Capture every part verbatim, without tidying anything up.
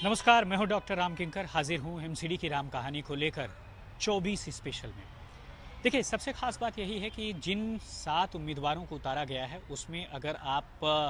नमस्कार, मैं हूं डॉक्टर राम किंकर। हाजिर हूं एमसीडी की राम कहानी को लेकर चौबीस स्पेशल में। देखिए, सबसे खास बात यही है कि जिन सात उम्मीदवारों को उतारा गया है उसमें अगर आप अ,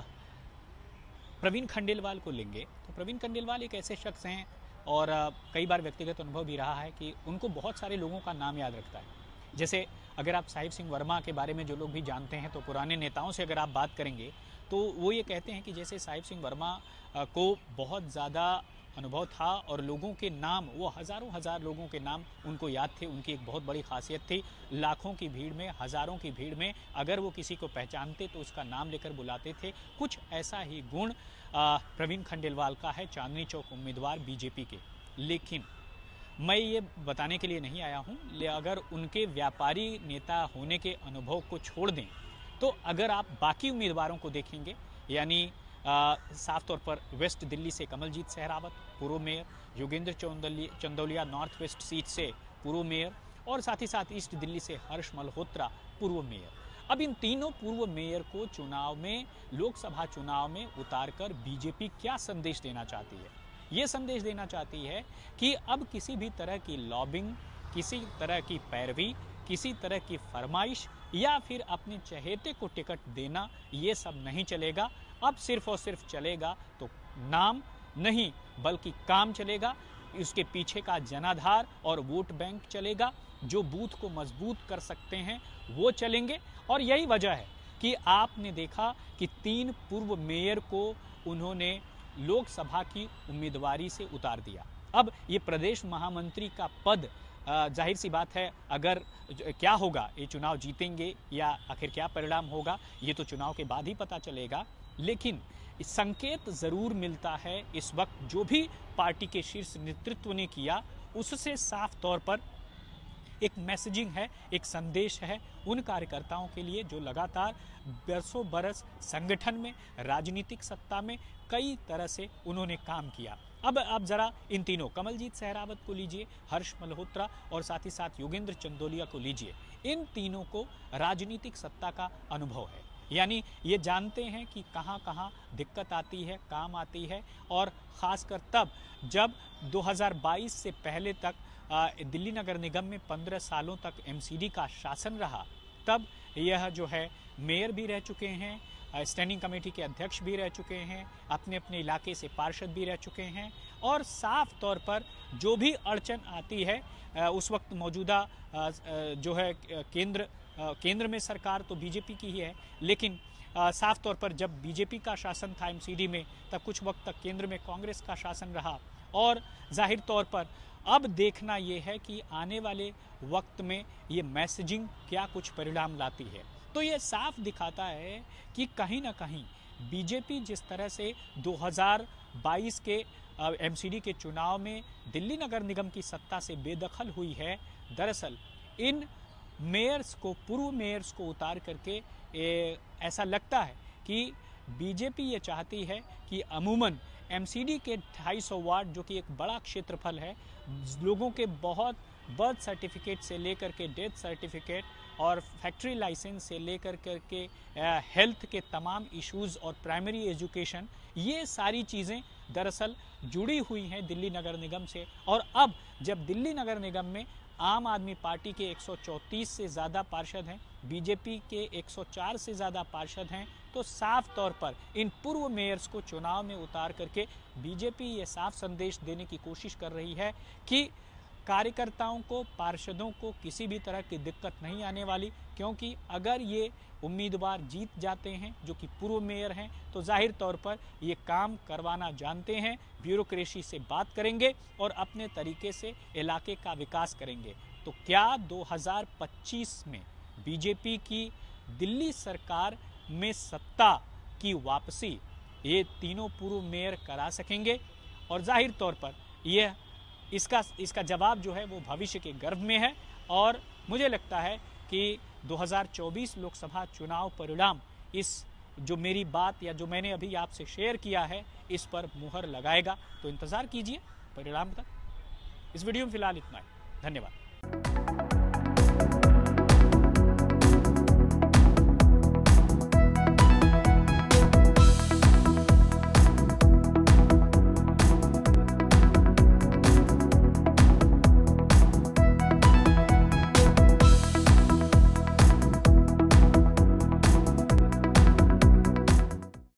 प्रवीण खंडेलवाल को लेंगे तो प्रवीण खंडेलवाल एक ऐसे शख्स हैं और अ, कई बार व्यक्तिगत अनुभव भी रहा है कि उनको बहुत सारे लोगों का नाम याद रखता है। जैसे अगर आप साहिब सिंह वर्मा के बारे में जो लोग भी जानते हैं तो पुराने नेताओं से अगर आप बात करेंगे तो वो ये कहते हैं कि जैसे साहिब सिंह वर्मा अ, को बहुत ज़्यादा अनुभव था और लोगों के नाम, वो हज़ारों हज़ार लोगों के नाम उनको याद थे। उनकी एक बहुत बड़ी खासियत थी, लाखों की भीड़ में, हज़ारों की भीड़ में अगर वो किसी को पहचानते तो उसका नाम लेकर बुलाते थे। कुछ ऐसा ही गुण अ, प्रवीण खंडेलवाल का है, चांदनी चौक उम्मीदवार बीजेपी के। लेकिन मैं ये बताने के लिए नहीं आया हूँ, अगर उनके व्यापारी नेता होने के अनुभव को छोड़ दें तो अगर आप बाकी उम्मीदवारों को देखेंगे, यानी आ, साफ तौर पर वेस्ट दिल्ली से कमलजीत सहरावत पूर्व mayor, Yogendra Chandolia north west seat से पूर्व मेयर और साथ ही साथ ईस्ट दिल्ली से हर्ष मल्होत्रा पूर्व मेयर। अब इन तीनों पूर्व मेयर को चुनाव में, लोकसभा चुनाव में उतारकर बीजेपी क्या संदेश देना चाहती है? ये संदेश देना चाहती है कि अब किसी भी तरह की लॉबिंग, किसी तरह की पैरवी, किसी तरह की फरमाइश या फिर अपने चहेते को टिकट देना, ये सब नहीं चलेगा। अब सिर्फ और सिर्फ चलेगा तो नाम नहीं बल्कि काम चलेगा। उसके पीछे का जनाधार और वोट बैंक चलेगा। जो बूथ को मजबूत कर सकते हैं वो चलेंगे। और यही वजह है कि आपने देखा कि तीन पूर्व मेयर को उन्होंने लोकसभा की उम्मीदवारी से उतार दिया। अब ये प्रदेश महामंत्री का पद, जाहिर सी बात है, अगर क्या होगा, ये चुनाव जीतेंगे या आखिर क्या परिणाम होगा, ये तो चुनाव के बाद ही पता चलेगा। लेकिन संकेत ज़रूर मिलता है इस वक्त, जो भी पार्टी के शीर्ष नेतृत्व ने किया उससे साफ तौर पर एक मैसेजिंग है, एक संदेश है उन कार्यकर्ताओं के लिए जो लगातार बरसों बरस संगठन में, राजनीतिक सत्ता में कई तरह से उन्होंने काम किया। अब आप जरा इन तीनों, कमलजीत सहरावत को लीजिए, हर्ष मल्होत्रा और साथ ही साथ योगेंद्र चंदौलिया को लीजिए, इन तीनों को राजनीतिक सत्ता का अनुभव है। यानी ये जानते हैं कि कहां कहां दिक्कत आती है, काम आती है। और ख़ासकर तब जब दो हज़ार बाईस से पहले तक दिल्ली नगर निगम में पंद्रह सालों तक एमसीडी का शासन रहा, तब यह जो है मेयर भी रह चुके हैं, स्टैंडिंग कमेटी के अध्यक्ष भी रह चुके हैं, अपने अपने इलाके से पार्षद भी रह चुके हैं। और साफ तौर पर जो भी अड़चन आती है, उस वक्त मौजूदा जो है केंद्र केंद्र में सरकार तो बीजेपी की ही है, लेकिन साफ तौर पर जब बीजेपी का शासन था एमसीडी में, तब कुछ वक्त तक केंद्र में कांग्रेस का शासन रहा। और जाहिर तौर पर अब देखना ये है कि आने वाले वक्त में ये मैसेजिंग क्या कुछ परिणाम लाती है। तो ये साफ दिखाता है कि कहीं ना कहीं बीजेपी जिस तरह से दो हज़ार बाईस के एमसीडी के चुनाव में दिल्ली नगर निगम की सत्ता से बेदखल हुई है, दरअसल इन मेयर्स को, पूर्व मेयर्स को उतार करके ए, ऐसा लगता है कि बीजेपी ये चाहती है कि अमूमन एमसीडी के ढाई सौ वार्ड, जो कि एक बड़ा क्षेत्रफल है, लोगों के बहुत बर्थ सर्टिफिकेट से लेकर के डेथ सर्टिफिकेट और फैक्ट्री लाइसेंस से लेकर करके हेल्थ के तमाम इश्यूज़ और प्राइमरी एजुकेशन, ये सारी चीज़ें दरअसल जुड़ी हुई हैं दिल्ली नगर निगम से। और अब जब दिल्ली नगर निगम में आम आदमी पार्टी के एक सौ चौंतीस से ज़्यादा पार्षद हैं, बीजेपी के एक सौ चार से ज़्यादा पार्षद हैं, तो साफ तौर पर इन पूर्व मेयर्स को चुनाव में उतार करके बीजेपी ये साफ संदेश देने की कोशिश कर रही है कि कार्यकर्ताओं को, पार्षदों को किसी भी तरह की दिक्कत नहीं आने वाली। क्योंकि अगर ये उम्मीदवार जीत जाते हैं जो कि पूर्व मेयर हैं, तो जाहिर तौर पर ये काम करवाना जानते हैं, ब्यूरोक्रेसी से बात करेंगे और अपने तरीके से इलाके का विकास करेंगे। तो क्या दो हज़ार पच्चीस में बीजेपी की दिल्ली सरकार में सत्ता की वापसी ये तीनों पूर्व मेयर करा सकेंगे? और जाहिर तौर पर यह इसका इसका जवाब जो है वो भविष्य के गर्भ में है। और मुझे लगता है कि दो हज़ार चौबीस लोकसभा चुनाव परिणाम इस जो मेरी बात या जो मैंने अभी आपसे शेयर किया है, इस पर मुहर लगाएगा। तो इंतज़ार कीजिए परिणाम तक। इस वीडियो में फिलहाल इतना ही। धन्यवाद।